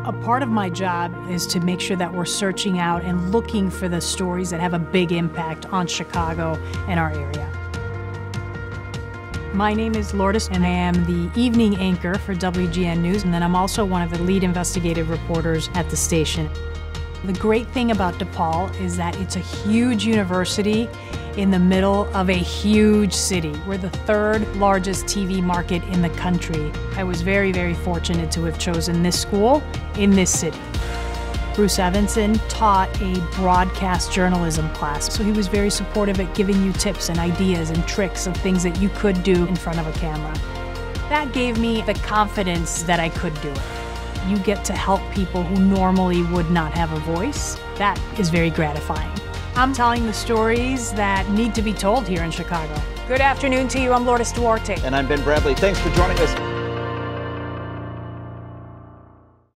A part of my job is to make sure that we're searching out and looking for the stories that have a big impact on Chicago and our area. My name is Lourdes, and I am the evening anchor for WGN News, and then I'm also one of the lead investigative reporters at the station. The great thing about DePaul is that it's a huge university in the middle of a huge city. We're the third largest TV market in the country. I was very, very fortunate to have chosen this school in this city. Bruce Evanson taught a broadcast journalism class, so he was very supportive at giving you tips and ideas and tricks of things that you could do in front of a camera. That gave me the confidence that I could do it. You get to help people who normally would not have a voice. That is very gratifying. I'm telling the stories that need to be told here in Chicago. Good afternoon to you. I'm Lourdes Duarte. And I'm Ben Bradley. Thanks for joining us.